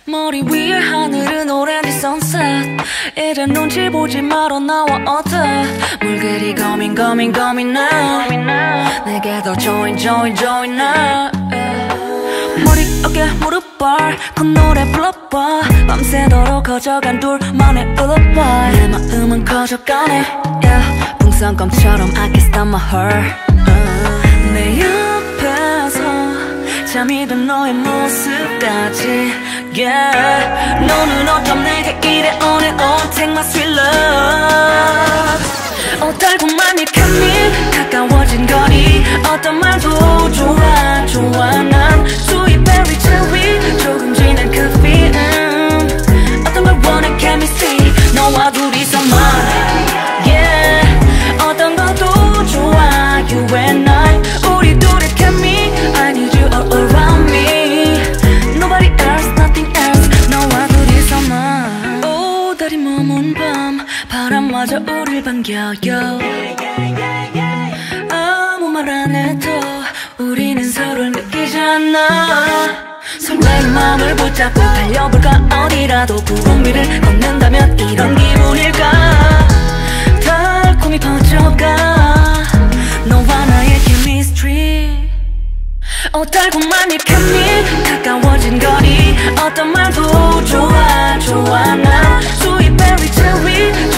머리 위에 하늘은 오렌지 sunset. 이제 눈치 보지 말어 나와 어때. 물들이 고민 now. 내게 더 join now. 머리 어깨 무릎 발 콧노래 불러봐. 밤새도록 커져간 둘만의 lullaby. 내 마음은 커져가네 yeah. 풍선껌처럼 I can stop my heart 내 옆에서 잠이 든 너의 모습까지 yeah. 너는 어쩜 내게 이래 on and on. Take my sweet love. 달콤한 이 감미 가까워진 거리. 어떤 말도 좋아 난 sweet berry cherry 조금 진한 그 feeling. 어떤 걸 원해 chemistry 너와 둘이서만 yeah. 어떤 것도 좋아 you and I 우리 둘의 케미 I need you all around me Nobody else nothing else 너와 둘이서만 오 달이 머문 밤 바람마저 우릴 반겨요 아무 말 안 해도 우리는 서로를 느끼잖아 설레는 마음을 붙잡고 달려볼까 어디라도 구름 위를 걷는다면 이런 기분일까 달콤히 퍼져가 너와 나의 chemistry 달콤한 이 케미 가까워진 거리 어떤 말도 좋아 난 sweet berry cherry